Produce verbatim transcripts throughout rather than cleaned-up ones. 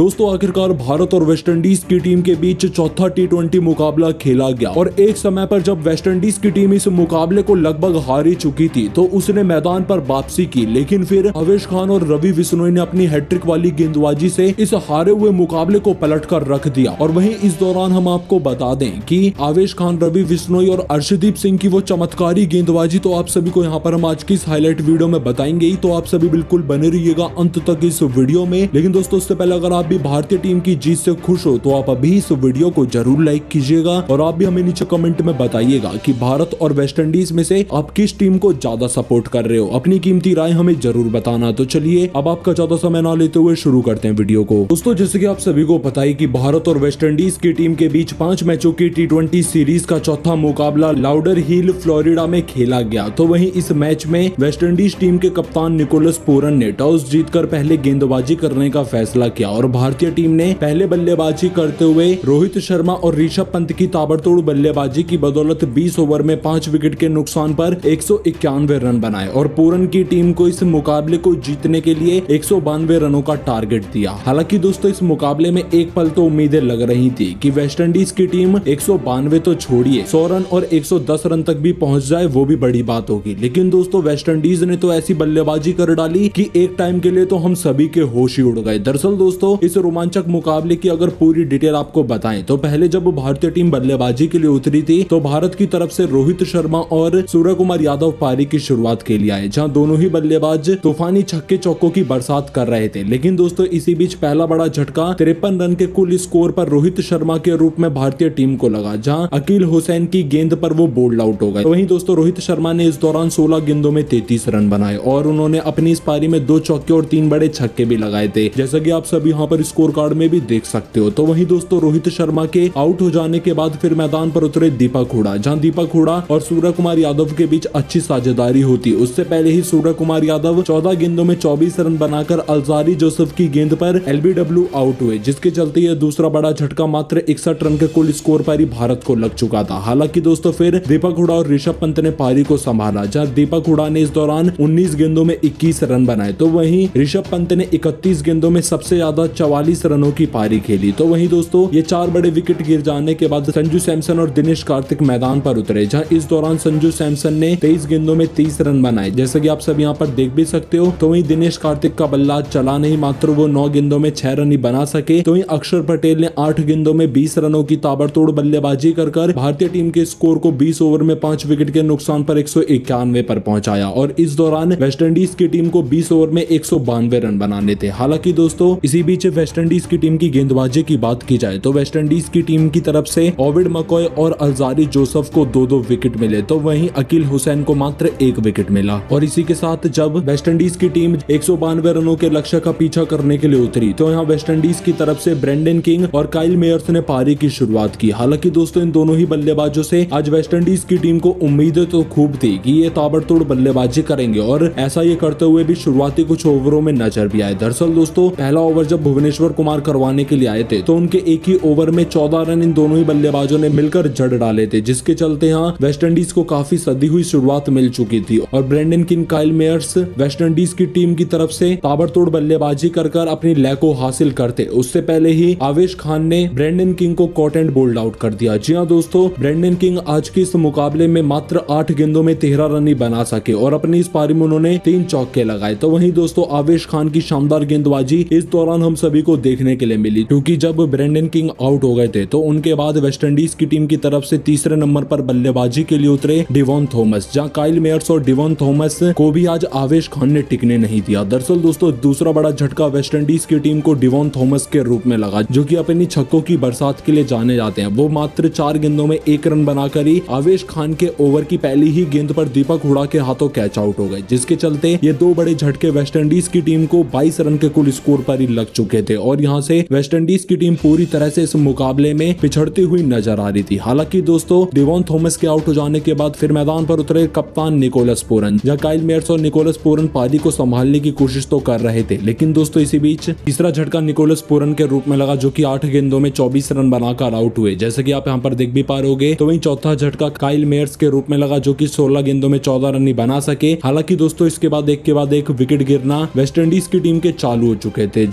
दोस्तों आखिरकार भारत और वेस्टइंडीज की टीम के बीच चौथा टी ट्वेंटी मुकाबला खेला गया और एक समय पर जब वेस्टइंडीज की टीम इस मुकाबले को लगभग हार ही चुकी थी तो उसने मैदान पर वापसी की, लेकिन फिर आवेश खान और रवि बिश्नोई ने अपनी हैट्रिक वाली गेंदबाजी से इस हारे हुए मुकाबले को पलट कर रख दिया। और वहीं इस दौरान हम आपको बता दें कि आवेश खान, रवि बिश्नोई और अर्शदीप सिंह की वो चमत्कारी गेंदबाजी तो आप सभी को यहाँ पर हम आज की इस हाईलाइट वीडियो में बताएंगे ही, तो आप सभी बिल्कुल बने रहिएगा अंत तक इस वीडियो में। लेकिन दोस्तों उससे पहले अगर आप भी भारतीय टीम की जीत से खुश हो तो आप अभी इस वीडियो को जरूर लाइक कीजिएगा और आप भी हमें नीचे कमेंट में बताइएगा कि भारत और वेस्टइंडीज में से आप किस टीम को ज्यादा सपोर्ट कर रहे हो। अपनी कीमती राय हमें जरूर बताना। तो चलिए अब आपका ज्यादा समय ना लेते हुए शुरू करते हैं वीडियो को। दोस्तों जैसे कि आप सभी को पता है कि भारत और वेस्टइंडीज की टीम के बीच पांच मैचों की टी ट्वेंटी सीरीज का चौथा मुकाबला लाउडर हिल फ्लोरिडा में खेला गया। तो वहीं इस मैच में वेस्टइंडीज टीम के कप्तान निकोलस पूरन ने टॉस जीतकर पहले गेंदबाजी करने का फैसला किया और भारतीय टीम ने पहले बल्लेबाजी करते हुए रोहित शर्मा और ऋषभ पंत की ताबड़तोड़ बल्लेबाजी की बदौलत बीस ओवर में पांच विकेट के नुकसान पर एक सौ इक्यानवे रन बनाए और पूरन की टीम को इस मुकाबले को जीतने के लिए एक सौ बानवे रनों का टारगेट दिया। हालांकि दोस्तों इस मुकाबले में एक पल तो उम्मीदें लग रही थी कि वेस्टइंडीज की टीम एक सौ बानवे तो छोड़िए सौ रन और एक सौ दस रन तक भी पहुंच जाए वो भी बड़ी बात होगी, लेकिन दोस्तों वेस्टइंडीज ने तो ऐसी बल्लेबाजी कर डाली कि एक टाइम के लिए तो हम सभी के होश ही उड़ गए। दरअसल दोस्तों इस रोमांचक मुकाबले की अगर पूरी डिटेल आपको बताएं तो पहले जब भारतीय टीम बल्लेबाजी के लिए उतरी थी तो भारत की तरफ से रोहित शर्मा और सूर्य कुमार यादव पारी की शुरुआत के लिए आए, जहां दोनों ही बल्लेबाज तूफानी छक्के चौकों की बरसात कर रहे थे। लेकिन दोस्तों इसी बीच पहला बड़ा झटका तिरपन रन के कुल स्कोर पर रोहित शर्मा के रूप में भारतीय टीम को लगा, जहां अकील हुसैन की गेंद पर वो बोल्ड आउट हो गए। वहीं दोस्तों रोहित शर्मा ने इस दौरान सोलह गेंदों में तैंतीस रन बनाए और उन्होंने अपनी इस पारी में दो चौके और तीन बड़े छक्के भी लगाए थे, जैसा कि आप सभी यहाँ पर स्कोर कार्ड में भी देख सकते हो। तो वहीं दोस्तों रोहित शर्मा के आउट हो जाने के बाद फिर मैदान पर उतरे दीपक हुडा, जहां दीपक हुडा और सूर्य कुमार यादव के बीच अच्छी साझेदारी होती। उससे पहले ही सूर्य कुमार यादव चौदह गेंदों में चौबीस रन बनाकर अल्जारी जोसेफ की गेंद पर एलबीडब्ल्यू आउट हुए, जिसके चलते यह दूसरा बड़ा झटका मात्र इकसठ रन के कुल स्कोर पर ही भारत को लग चुका था। हालांकि दोस्तों फिर दीपक हुडा और ऋषभ पंत ने पारी को संभाला, जहां दीपक हुडा ने इस दौरान उन्नीस गेंदों में इक्कीस रन बनाए तो वहीं ऋषभ पंत ने इकतीस गेंदों में सबसे ज्यादा चौवालीस रनों की पारी खेली। तो वहीं दोस्तों ये चार बड़े विकेट गिर जाने के बाद संजू सैमसन और दिनेश कार्तिक मैदान पर उतरे, जहां इस दौरान संजू सैमसन ने तेईस गेंदों में तीस रन बनाए, जैसे कि आप सब यहाँ पर देख भी सकते हो। तो वहीं दिनेश कार्तिक का बल्ला चला नहीं, मात्र वो नौ गेंदों में छह रन ही बना सके। तो वहीं अक्षर पटेल ने आठ गेंदों में बीस रनों की ताबड़तोड़ बल्लेबाजी कर कर भारतीय टीम के स्कोर को बीस ओवर में पांच विकेट के नुकसान पर एक सौ इक्यानवे पर पहुंचाया और इस दौरान वेस्टइंडीज की टीम को बीस ओवर में एक सौ बानवे रन बनाने थे। हालांकि दोस्तों इसी बीच वेस्टइंडीज की टीम की गेंदबाजी की बात की जाए तो वेस्टइंडीज की टीम की तरफ से ओविड मकॉय और अल्जारी जोसेफ को दो दो विकेट मिले, तो वहीं अकील हुसैन को मात्र एक विकेट मिला। और इसी के साथ जब वेस्टइंडीज की टीम एक सौ बानवे रनों के लक्ष्य का पीछा करने के लिए उतरी तो यहाँ वेस्टइंडीज की तरफ से ब्रेंडन किंग और काइल मेयर्स ने पारी की शुरुआत की। हालांकि दोस्तों इन दोनों ही बल्लेबाजों से आज वेस्टइंडीज की टीम को उम्मीदें तो खूब थी कि ये ताबड़तोड़ बल्लेबाजी करेंगे और ऐसा ये करते हुए भी शुरुआती कुछ ओवरों में नजर भी आए। दरअसल दोस्तों पहला ओवर जब भुवनेश्वर कुमार करवाने के लिए आए थे तो उनके एक ही ओवर में चौदह रन इन दोनों ही बल्लेबाजों ने मिलकर जड़ डाले थे, जिसके चलते यहाँ वेस्टइंडीज को काफी सदी हुई शुरुआत मिल चुकी थी और Brendon King, Kyle Mayers West Indies की टीम की तरफ से ताबड़तोड़ बल्लेबाजी कर कर अपनी लय को हासिल करते। उससे पहले ही आवेश खान ने ब्रेंडन किंग को कॉट एंड बोल्ड आउट कर दिया। जी हाँ दोस्तों ब्रेंडन किंग आज के इस मुकाबले में मात्र आठ गेंदों में तेरह रन ही बना सके और अपनी इस पारी में उन्होंने तीन चौके लगाए। तो वहीं दोस्तों आवेश खान की शानदार गेंदबाजी इस दौरान हम सभी को देखने के लिए मिली, क्योंकि जब ब्रेंडन किंग आउट हो गए थे तो उनके बाद वेस्टइंडीज की टीम की तरफ से तीसरे नंबर पर बल्लेबाजी के लिए उतरे डिवॉन थॉमस, जहां काइल मेयर्स और डिवॉन थॉमस को भी आज आवेश खान ने टिकने नहीं दिया। दरअसल दोस्तों दूसरा बड़ा झटका वेस्टइंडीज की टीम को डिवॉन थॉमस के रूप में लगा, जो कि अपनी छक्कों की बरसात के लिए जाने जाते हैं। वो मात्र चार गेंदों में एक रन बनाकर ही आवेश खान के ओवर की पहली ही गेंद पर दीपक हुडा के हाथों कैच आउट हो गए, जिसके चलते ये दो बड़े झटके वेस्टइंडीज की टीम को बाईस रन के कुल स्कोर पर ही लग चुके थे और यहाँ से वेस्टइंडीज की टीम पूरी तरह से इस मुकाबले में पिछड़ती हुई नजर आ रही थी। हालांकि दोस्तों डिवॉन थॉमस के आउट हो जाने के बाद फिर मैदान पर उतरे कप्तान निकोलस पूरन, जहां काइल मेयर्स और निकोलस पूरन पारी को संभालने की कोशिश तो कर रहे थे, लेकिन दोस्तों इसी बीच तीसरा झटका निकोलस पूरन के रूप में लगा, जो कि आठ गेंदों में चौबीस रन बनाकर आउट हुए, जैसे कि आप यहाँ पर देख भी पा रहे होगे। तो वहीं चौथा झटका काइल मेयर्स के रूप में लगा, जो कि सोलह गेंदों में चौदह रन ही बना सके। हालांकि दोस्तों इसके बाद एक के बाद एक विकेट गिरना वेस्टइंडीज की टीम के चालू हो चुके थे, जहां रोमन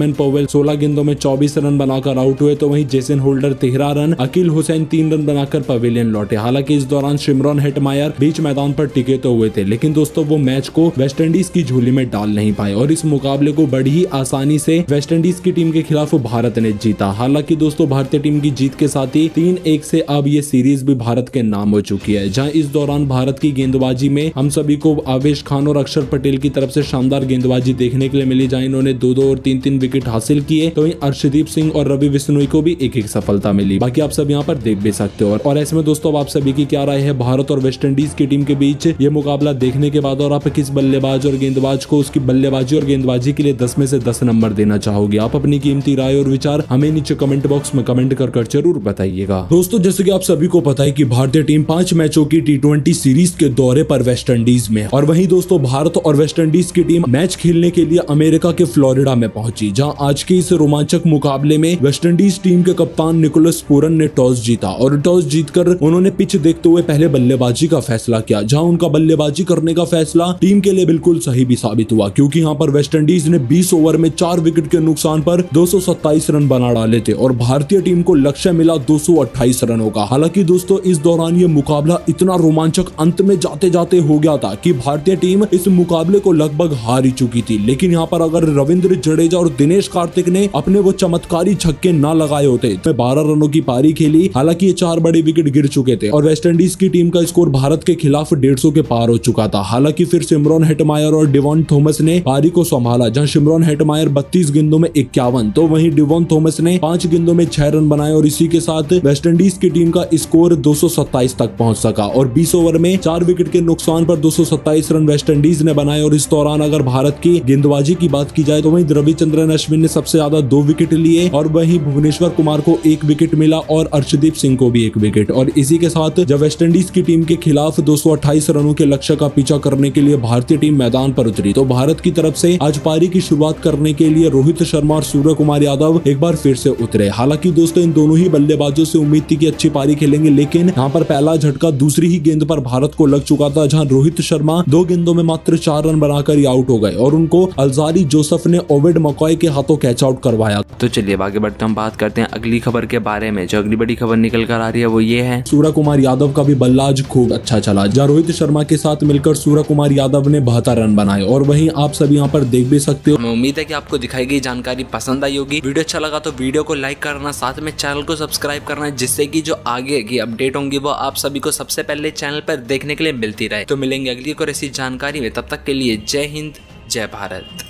ब्रायन पोवेल सोलह गेंदों में चौबीस रन बनाकर आउट हुए, तो वहीं जेसन होल्डर तेरह रन, अकील हुसैन तीन रन बनाकर पवेलियन लौटे। हालांकि इस दौरान शिमरॉन हेटमायर बीच मैदान पर टिके तो हुए थे, लेकिन दोस्तों वो मैच को वेस्टइंडीज की झोली में डाल नहीं पाए और इस मुकाबले को बड़ी ही आसानी से वेस्टइंडीज की टीम के खिलाफ भारत ने जीता। हालांकि दोस्तों भारतीय टीम की जीत के साथ ही तीन एक से अब ये सीरीज भी भारत के नाम हो चुकी है, जहां इस दौरान भारत की गेंदबाजी में हम सभी को आवेश खान और अक्षर पटेल की तरफ से शानदार गेंदबाजी देखने के लिए मिली, जहां इन्होंने दो दो और तीन तीन विकेट हासिल किए, तो वहीं अर्शदीप सिंह और रवि बिश्नोई को भी एक एक सफलता मिली। बाकी आप सब यहाँ पर देख भी सकते हो। और ऐसे में दोस्तों आप सभी की क्या राय है भारत और वेस्टइंडीज की टीम के बीच ये मुकाबला देखने के बाद, और आप किस बल्लेबाज और गेंदबाज को उसकी बल्लेबाजी और गेंदबाजी के लिए दस में से दस नंबर देना चाहोगे? आप अपनी कीमती राय और विचार हमें नीचे कमेंट बॉक्स में कमेंट कर कर जरूर बताइएगा। दोस्तों जैसे कि आप सभी को पता है कि भारतीय टीम पांच मैचों की टी ट्वेंटी सीरीज के दौरे पर वेस्टइंडीज में, और वहीं दोस्तों भारत और वेस्टइंडीज की टीम मैच खेलने के लिए अमेरिका के फ्लोरिडा में पहुंची, जहां आज के इस रोमांचक मुकाबले में वेस्टइंडीज टीम के कप्तान निकोलस पूरन ने टॉस जीता और टॉस जीतकर उन्होंने पिच देखते हुए पहले बल्लेबाजी का फैसला किया, जहां उनका बल्लेबाजी करने का फैसला टीम के लिए बिल्कुल सही भी साबित हुआ, क्योंकि यहाँ पर वेस्टइंडीज ने बीस ओवर में चार विकेट के नुकसान पर दो सौ सत्ताईस रन बना डाले थे और भारतीय टीम को लक्ष्य मिला दो सौ अट्ठाईस रनों का। हालांकि दोस्तों इस दौरान ये मुकाबला इतना रोमांचक अंत में जाते जाते हो गया था कि भारतीय टीम इस मुकाबले को लगभग हार ही चुकी थी, लेकिन यहाँ पर अगर रविंद्र जडेजा और दिनेश कार्तिक ने अपने वो चमत्कारी छक्के ना लगाए होते तो बारह रनों की पारी खेली। हालांकि ये चार बड़े विकेट गिर चुके थे और वेस्टइंडीज की टीम का स्कोर भारत के खिलाफ डेढ़ सौ के पार हो चुका था। हालांकि फिर शिमरॉन हेटमायर और डिवॉन थॉमस ने पारी को संभाला, जहां शिमरॉन हेटमायर बत्तीस गेंदों में इक्यावन, तो वहीं डिवॉन थॉमस ने पांच गेंदों में छह रन बनाए और इसी के साथ वेस्टइंडीज की टीम का स्कोर दो सौ सत्ताईस तक पहुंच सका और बीस ओवर में चार विकेट के नुकसान पर दो सौ सत्ताईस रन वेस्टइंडीज ने बनाए। और इस दौरान अगर भारत की गेंदबाजी की बात की जाए तो वहीं रविचंद्रन अश्विन ने सबसे ज्यादा दो विकेट लिए और वहीं भुवनेश्वर कुमार को एक विकेट मिला और अर्शदीप सिंह को भी एक विकेट। और इसी के साथ जब वेस्टइंडीज की टीम के खिलाफ दो सौ अट्ठाईस रनों के लक्ष्य का पीछा करने के लिए भारतीय टीम मैदान पर उतरी, तो भारत की तरफ से आज पारी की शुरुआत करने के लिए रोहित शर्मा और सूर्य कुमार यादव एक बार फिर से उतरे। हालांकि दोस्तों इन दोनों ही बल्लेबाजों से उम्मीद थी कि अच्छी पारी खेलेंगे, लेकिन यहाँ पर पहला झटका दूसरी ही गेंद पर भारत को लग चुका था, जहां रोहित शर्मा दो गेंदों में मात्र चार रन बनाकर ही आउट हो गए और उनको अल्जारी जोसेफ ने ओवेड मकॉय के हाथों कैच आउट करवाया। तो चलिए आगे बढ़ते हम बात करते हैं अगली खबर के बारे में। जो अगली बड़ी खबर निकल कर आ रही है वो ये है, सूर्य कुमार यादव का भी बल्ला आज खूब अच्छा चला, जहां रोहित शर्मा के साथ मिलकर सूर्य कुमार यादव ने बहत्तर रन बनाए और वहीं आप सब यहाँ पर देख भी सकते हो। मैं उम्मीद है कि आपको दिखाई गई जानकारी पसंद आई होगी। वीडियो अच्छा लगा तो वीडियो को लाइक करना, साथ में चैनल को सब्सक्राइब करना, जिससे कि जो आगे की अपडेट होंगी वो आप सभी को सबसे पहले चैनल पर देखने के लिए मिलती रहे। तो मिलेंगे अगली और ऐसी जानकारी में, तब तक के लिए जय हिंद जय भारत।